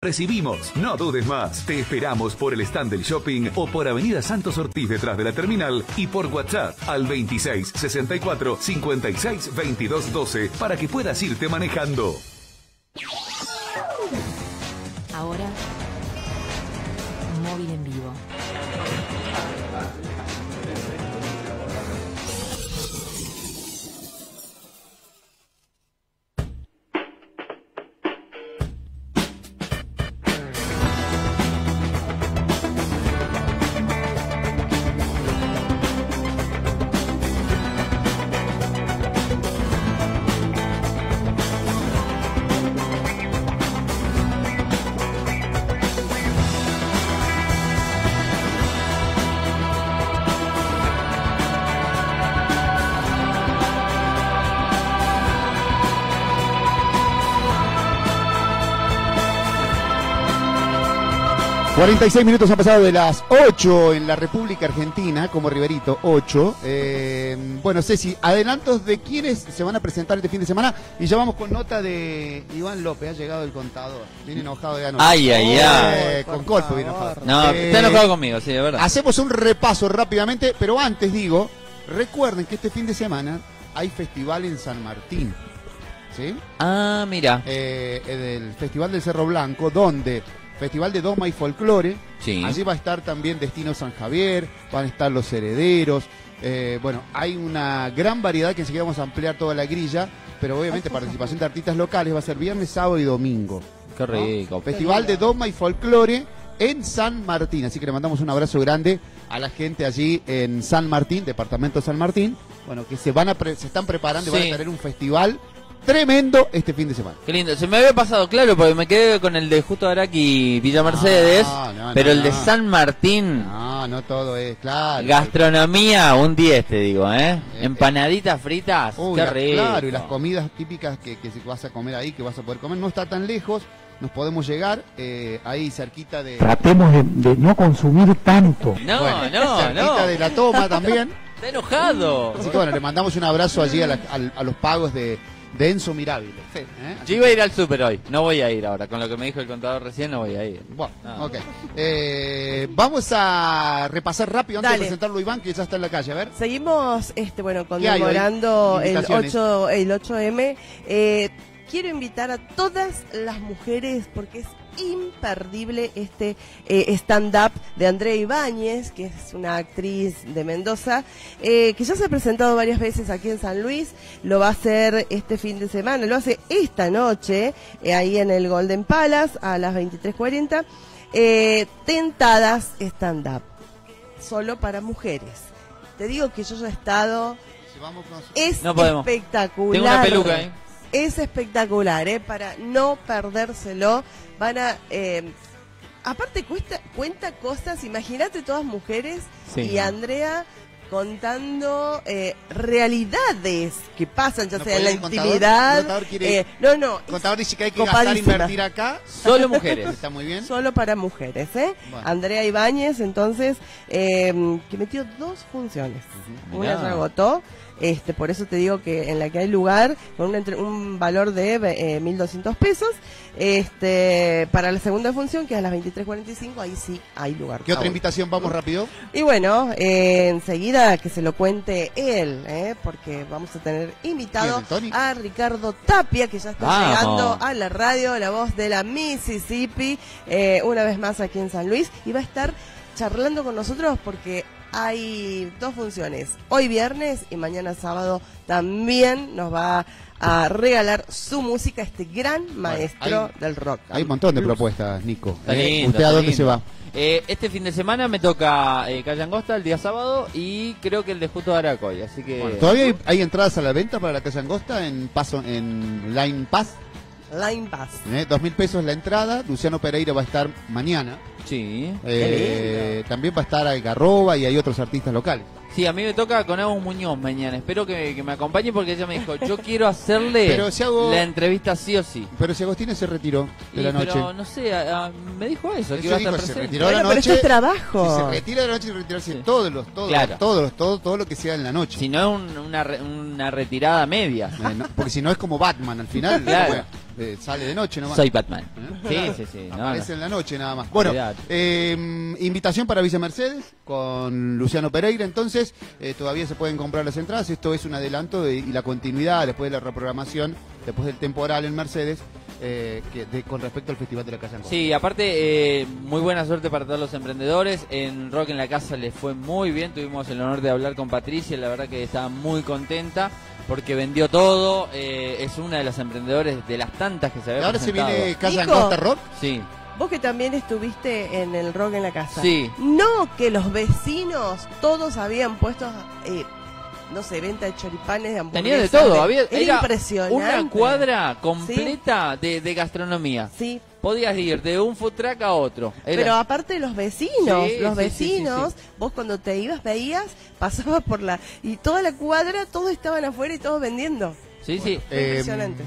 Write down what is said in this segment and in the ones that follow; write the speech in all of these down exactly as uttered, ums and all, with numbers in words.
Recibimos, no dudes más. Te esperamos por el stand del shopping o por Avenida Santos Ortiz detrás de la terminal y por WhatsApp al veintiséis sesenta y cuatro cincuenta y seis veintidós doce para que puedas irte manejando. Ahora, móvil en vivo. cuarenta y seis minutos han pasado de las ocho en la República Argentina, como Riverito, ocho. Eh, bueno, Ceci, adelantos de quiénes se van a presentar este fin de semana. Y ya vamos con nota de Iván López, ha llegado el contador. Viene enojado de anoche. Ay, ay, ay. Eh, con Colpo viene enojado. No, eh, está enojado conmigo, sí, de verdad. Hacemos un repaso rápidamente, pero antes digo, recuerden que este fin de semana hay festival en San Martín. ¿Sí? Ah, mira. Eh, el Festival del Cerro Blanco, donde... Festival de Doma y Folclore, sí. Allí va a estar también Destino San Javier, van a estar Los Herederos, eh, bueno, hay una gran variedad que enseguida vamos a ampliar toda la grilla, pero obviamente participación de artistas locales va a ser viernes, sábado y domingo. Qué rico. ¿No? Festival de Doma y Folclore en San Martín, así que le mandamos un abrazo grande a la gente allí en San Martín, departamento de San Martín, bueno, que se van a pre se están preparando y sí. Van a tener un festival tremendo este fin de semana. Qué lindo. Se me había pasado, claro, porque me quedé con el de Justo Araki y Villa Mercedes, no, no, pero no, el de no. San Martín. No, no todo es, claro. Gastronomía, un diez te digo, ¿eh? eh Empanaditas fritas, uy, qué la, rico. Claro, y las comidas típicas que, que vas a comer ahí, que vas a poder comer, no está tan lejos, nos podemos llegar eh, ahí cerquita de... Tratemos de, de no consumir tanto. No, bueno, no, cerquita no. de la Toma también. Está enojado. Así que bueno, le mandamos un abrazo allí a, la, a, a los pagos de... de Enzo Mirabile. Sí. ¿Eh? Yo iba a ir al súper hoy, no voy a ir ahora. Con lo que me dijo el contador recién, no voy a ir. Bueno, no. ok. Eh, vamos a repasar rápido antes Dale. de presentarlo Iván, que ya está en la calle. A ver. Seguimos este, bueno, conmemorando el ocho, el ocho eme. Eh, quiero invitar a todas las mujeres, porque es imperdible este eh, stand-up de Andrea Ibáñez, que es una actriz de Mendoza, eh, que ya se ha presentado varias veces aquí en San Luis, lo va a hacer este fin de semana, lo hace esta noche, eh, ahí en el Golden Palace a las veintitrés cuarenta, eh, Tentadas stand-up, solo para mujeres. Te digo que yo ya he estado, es no podemos. Espectacular. Tengo una peluca, ¿eh? Es espectacular, ¿eh? Para no perdérselo. Van a... Eh, aparte cuesta, cuenta cosas, imagínate todas mujeres, sí. Y Andrea contando eh, realidades que pasan, ya no sea en la contador, intimidad. Contador quiere, eh, no, no. El contador dice que hay que gastar, invertir acá. Solo mujeres. Está muy bien. Solo para mujeres, ¿eh? Bueno. Andrea Ibáñez, entonces, eh, que metió dos funciones. Uh-huh. Una se agotó. Este, por eso te digo que en la que hay lugar con un, entre, un valor de eh, mil doscientos pesos, este, para la segunda función, que es a las veintitrés cuarenta y cinco, ahí sí hay lugar. ¿Qué otra invitación? Vamos rápido. Y bueno, eh, enseguida que se lo cuente él, eh, porque vamos a tener invitado a Ricardo Tapia, que ya está Vamos. llegando a la radio, la voz de la Mississippi, eh, una vez más aquí en San Luis, y va a estar charlando con nosotros porque hay dos funciones, hoy viernes y mañana sábado también nos va a regalar su música este gran maestro bueno, hay, del rock. Hay un montón de propuestas, Nico. Está lindo, ¿Usted a dónde lindo. se va? Eh, este fin de semana me toca eh, Calle Angosta el día sábado y creo que el de Justo Aracoy, así que... Bueno, ¿todavía hay, hay entradas a la venta para la Calle Angosta en paso en Line Pass? Line Pass. ¿Eh? Dos mil pesos la entrada. Luciano Pereira va a estar mañana. Sí. Eh, también va a estar Algarroba y hay otros artistas locales. Sí, a mí me toca con Agus Muñoz mañana. Espero que, que me acompañe porque ella me dijo, yo quiero hacerle pero si hago... la entrevista sí o sí. Pero si Agostina se retiró de y, la noche. Pero no sé, a, a, me dijo eso, eso que iba a dijo, estar se presente. retiró bueno, de la noche. Pero esto es trabajo. Si se retira de la noche, se retirarse sí. todos los, todos, claro. todos, los, todo, todo lo que sea en la noche. Si no es un, una, una retirada media. Eh, no, porque si no es como Batman al final. Claro. Bueno. eh, sale de noche nomás. Soy Batman. ¿Eh? Sí, sí, sí. Aparece no, no. en la noche nada más. Bueno, eh, invitación para Villa Mercedes con Luciano Pereira, entonces eh, todavía se pueden comprar las entradas, esto es un adelanto de, y la continuidad después de la reprogramación, después del temporal en Mercedes. Eh, que de, con respecto al Festival de la Calle Angosta. Sí, aparte, eh, muy buena suerte para todos los emprendedores. En Rock en la Casa les fue muy bien. Tuvimos el honor de hablar con Patricia. La verdad que estaba muy contenta porque vendió todo. Eh, es una de las emprendedoras de las tantas que se había ¿Y ahora presentado. se viene Calle Angosta Rock? Sí. Vos que también estuviste en el Rock en la Casa. Sí. No, que los vecinos todos habían puesto... Eh, no sé, venta de choripanes, de hamburguesas. Tenía de todo, había, era, era impresionante. Una cuadra completa ¿Sí? de, de gastronomía. Sí. Podías ir de un food truck a otro. Era... Pero aparte los vecinos, sí, los sí, vecinos, sí, sí, sí. vos cuando te ibas veías, pasabas por la... Y toda la cuadra, todos estaban afuera y todos vendiendo. Sí, bueno, sí. Eh, impresionante.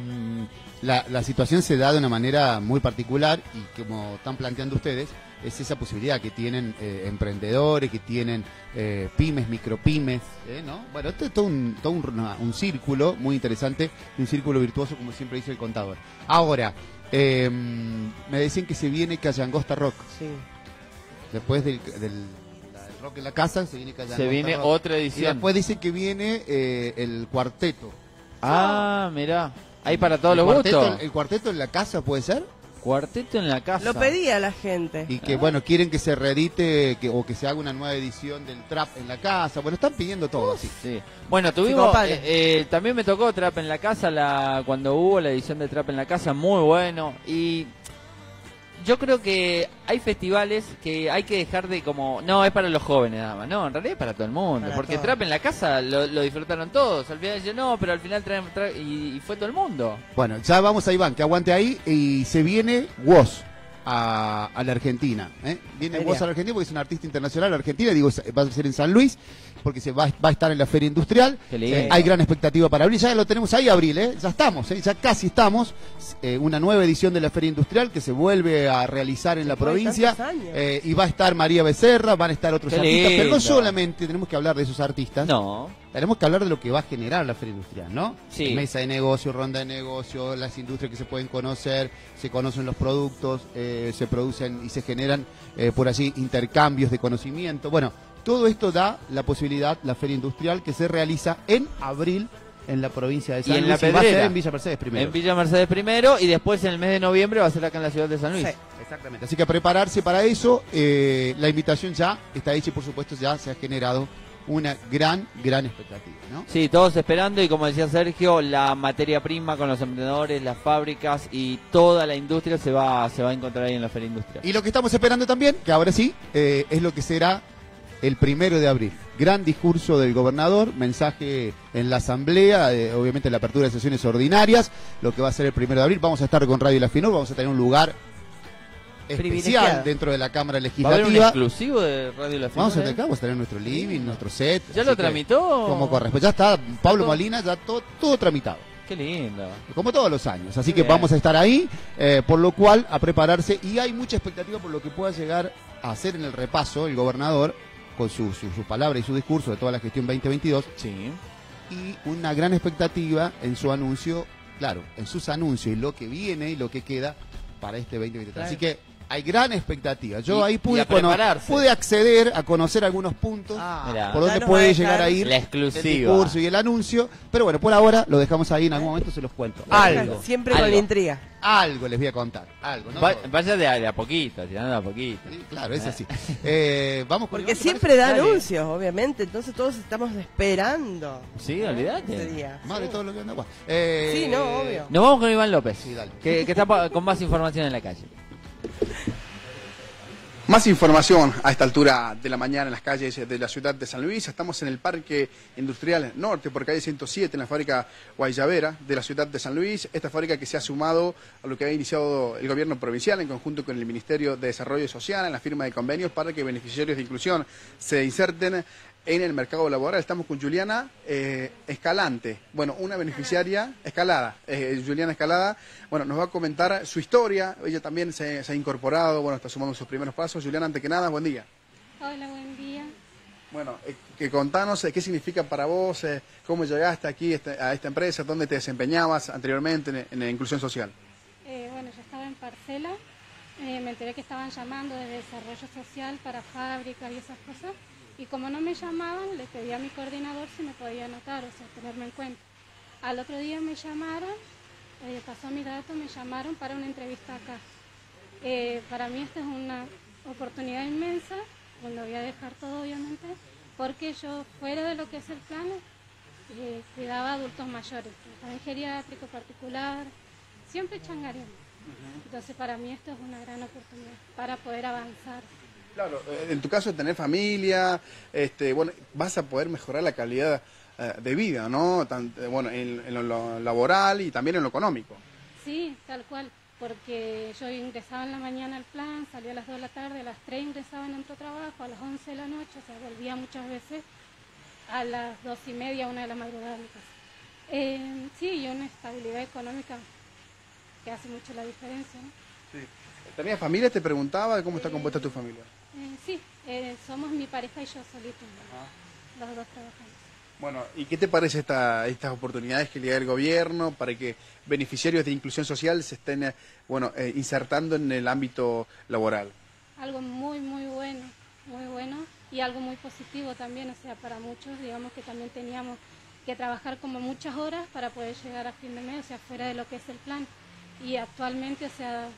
La, la situación se da de una manera muy particular y como están planteando ustedes, es esa posibilidad que tienen eh, emprendedores, que tienen eh, pymes, micropymes, ¿eh? ¿no? Bueno, esto es todo, un, todo un, una, un círculo muy interesante, un círculo virtuoso, como siempre dice el contador. Ahora, eh, me decían que se viene Calle Angosta Rock. Sí. Después del, del, del Rock en la Casa, se viene Calle Angosta Se viene Rock. otra edición. Y después dicen que viene eh, el cuarteto. Ah, mirá. Hay para todos el los cuarteto, gustos. ¿El cuarteto en la casa puede ser? Cuarteto en la Casa. Lo pedía la gente. Y que, ah. bueno, quieren que se reedite que, o que se haga una nueva edición del Trap en la Casa. Bueno, están pidiendo todo así. Sí. Bueno, tuvimos... Eh, eh, también me tocó Trap en la Casa la cuando hubo la edición de Trap en la Casa. Muy bueno. Y... yo creo que hay festivales que hay que dejar de como... no, es para los jóvenes nada más. No, en realidad es para todo el mundo. Para porque todo. Trap en la Casa lo, lo disfrutaron todos. Al final dicen, no, pero al final traen... traen y, y fue todo el mundo. Bueno, ya vamos a Iván, que aguante ahí. Y se viene Woz a, a la Argentina. ¿eh? Viene Woz a la Argentina porque es un artista internacional argentina. Digo, va a ser en San Luis, porque se va, va a estar en la Feria Industrial. Eh, hay gran expectativa para abril. Ya lo tenemos ahí, abril, ¿eh? Ya estamos, ¿eh? Ya casi estamos. Eh, una nueva edición de la Feria Industrial que se vuelve a realizar en la provincia. Eh, y va a estar María Becerra, van a estar otros Qué artistas. lindo. Pero no solamente tenemos que hablar de esos artistas. No. Tenemos que hablar de lo que va a generar la Feria Industrial, ¿no? Sí. Mesa de negocio, ronda de negocio, las industrias que se pueden conocer, se conocen los productos, eh, se producen y se generan eh, por allí intercambios de conocimiento. Bueno, todo esto da la posibilidad, la Feria Industrial, que se realiza en abril en la provincia de San y en Luis. la Y va a ser Pedrera. en Villa Mercedes primero. En Villa Mercedes primero y después en el mes de noviembre va a ser acá en la ciudad de San Luis. Sí, exactamente. Así que a prepararse para eso. Eh, la invitación ya está hecha y por supuesto ya se ha generado una gran, gran expectativa, ¿no? Sí, todos esperando y como decía Sergio, la materia prima con los emprendedores, las fábricas y toda la industria se va, se va a encontrar ahí en la Feria Industrial. Y lo que estamos esperando también, que ahora sí, eh, es lo que será el primero de abril. Gran discurso del gobernador, mensaje en la asamblea, eh, obviamente la apertura de sesiones ordinarias, lo que va a ser el primero de abril. Vamos a estar con Radio La Finur, vamos a tener un lugar especial dentro de la Cámara Legislativa. ¿Va a haber un exclusivo de Radio La Finur? Vamos a tener, vamos a tener nuestro living, nuestro set. ¿Ya lo tramitó? Como corresponde. Ya está Pablo Molina, ya todo, todo tramitado. Qué lindo. Como todos los años. Así Qué que bien. vamos a estar ahí, eh, por lo cual a prepararse. Y hay mucha expectativa por lo que pueda llegar a hacer en el repaso el gobernador con su, su, su palabra y su discurso de toda la gestión veinte veintidós. Sí. Y una gran expectativa en su anuncio, claro, en sus anuncios y lo que viene y lo que queda para este veinte veintitrés. Claro. Así que hay gran expectativa. Yo Y- ahí y pude, a cono- prepararse. pude acceder a conocer algunos puntos Ah, Mirá. por ya donde nos puede va a llegar dejar a ir la el exclusiva. discurso y el anuncio. Pero bueno, por ahora lo dejamos ahí, en algún momento se los cuento. Algo. Siempre con Algo. la intriga. Algo les voy a contar. Algo, ¿no? Va- vaya de a, de a poquito, tirando de a poquito. Sí, claro, es así. Eh, vamos con Porque Iván, ¿te siempre da Dale. anuncios, obviamente. Entonces todos estamos esperando. Sí, ese olvídate. día. parece? Más de todo lo que anda acá. Eh, Sí, no, obvio. Nos vamos con Iván López, Sí, dale. que, que está pa- con más información en la calle. Más información a esta altura de la mañana en las calles de la ciudad de San Luis. Estamos en el Parque Industrial Norte, por calle ciento siete, en la fábrica Guayavera de la ciudad de San Luis. Esta fábrica que se ha sumado a lo que ha iniciado el gobierno provincial en conjunto con el Ministerio de Desarrollo Social en la firma de convenios para que beneficiarios de inclusión se inserten en el mercado laboral. Estamos con Juliana eh, Escalante, bueno, una beneficiaria escalada, eh, Juliana Escalada, bueno, nos va a comentar su historia. Ella también se, se ha incorporado, bueno, está sumando sus primeros pasos. Juliana, antes que nada, buen día. Hola, buen día. Bueno, eh, que contanos eh, qué significa para vos, eh, cómo llegaste aquí este, a esta empresa, dónde te desempeñabas anteriormente en, en la inclusión social. Eh, bueno, yo estaba en Parcela, eh, me enteré que estaban llamando de desarrollo social para fábricas y esas cosas, y como no me llamaban, le pedí a mi coordinador si me podía anotar, o sea, tenerme en cuenta. Al otro día me llamaron, eh, pasó mi dato, me llamaron para una entrevista acá. Eh, para mí esta es una oportunidad inmensa, donde voy a dejar todo obviamente, porque yo fuera de lo que es el plan, eh, cuidaba a adultos mayores, también geriátrico, particular, siempre changareando. Uh-huh. Entonces para mí esto es una gran oportunidad para poder avanzar. Claro, en tu caso de tener familia, este, bueno, vas a poder mejorar la calidad eh, de vida, ¿no? Tan, bueno, en, en lo laboral y también en lo económico. Sí, tal cual. Porque yo ingresaba en la mañana al plan, salía a las dos de la tarde, a las tres ingresaba en otro trabajo, a las once de la noche, o sea, volvía muchas veces a las dos y media, una de la madrugada a mi casa. Eh, sí, y una estabilidad económica que hace mucho la diferencia, ¿no? Sí. ¿Tenías familia? Te preguntaba cómo está compuesta tu familia. Eh, sí, eh, somos mi pareja y yo solitos, ¿no? Los dos trabajamos. Bueno, ¿y qué te parece esta, estas oportunidades que le da el gobierno para que beneficiarios de inclusión social se estén bueno, eh, insertando en el ámbito laboral? Algo muy, muy bueno, muy bueno y algo muy positivo también, o sea, para muchos, digamos que también teníamos que trabajar como muchas horas para poder llegar a fin de mes, o sea, fuera de lo que es el plan. Y actualmente, o sea,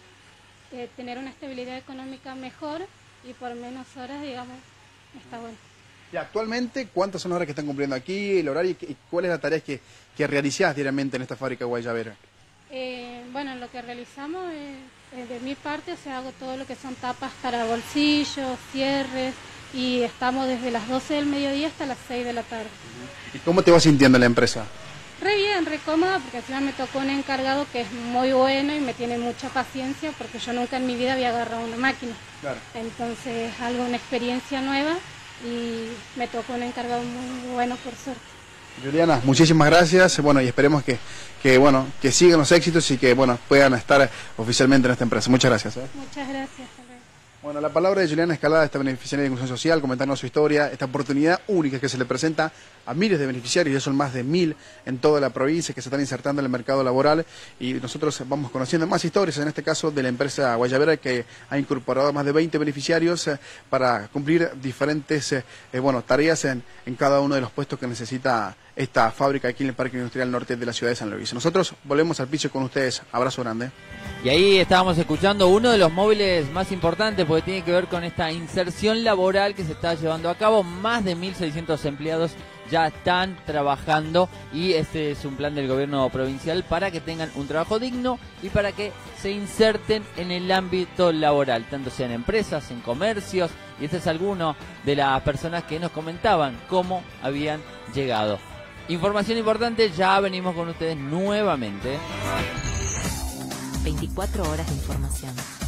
eh, tener una estabilidad económica mejor y por menos horas, digamos, está bueno. Y actualmente, ¿cuántas son las horas que están cumpliendo aquí, el horario y cuál es la tarea que, que realizás diariamente en esta fábrica Guayabera? Eh, bueno, lo que realizamos es, es de mi parte, o sea, hago todo lo que son tapas para bolsillos, cierres, y estamos desde las doce del mediodía hasta las seis de la tarde. ¿Y cómo te vas sintiendo en la empresa? Re bien, re cómoda, porque encima me tocó un encargado que es muy bueno y me tiene mucha paciencia, porque yo nunca en mi vida había agarrado una máquina. Claro. Entonces, algo, una experiencia nueva. Y me tocó un encargado muy bueno, por suerte. Juliana, muchísimas gracias, bueno, y esperemos que, que, bueno, que sigan los éxitos y que, bueno, puedan estar oficialmente en esta empresa. Muchas gracias. ¿eh? Muchas gracias. Bueno, la palabra de Juliana Escalada, esta beneficiaria de inclusión social, comentarnos su historia, esta oportunidad única que se le presenta a miles de beneficiarios, ya son más de mil en toda la provincia que se están insertando en el mercado laboral, y nosotros vamos conociendo más historias, en este caso de la empresa Guayabera, que ha incorporado a más de veinte beneficiarios eh, para cumplir diferentes eh, eh, bueno, tareas en, en cada uno de los puestos que necesita esta fábrica aquí en el Parque Industrial Norte de la ciudad de San Luis. Nosotros volvemos al piso con ustedes. Abrazo grande. Y ahí estábamos escuchando uno de los móviles más importantes, porque tiene que ver con esta inserción laboral que se está llevando a cabo. Más de mil seiscientos empleados ya están trabajando, y este es un plan del gobierno provincial para que tengan un trabajo digno y para que se inserten en el ámbito laboral, tanto sea en empresas, en comercios, y este es alguno de las personas que nos comentaban cómo habían llegado. Información importante, ya venimos con ustedes nuevamente. veinticuatro horas de información.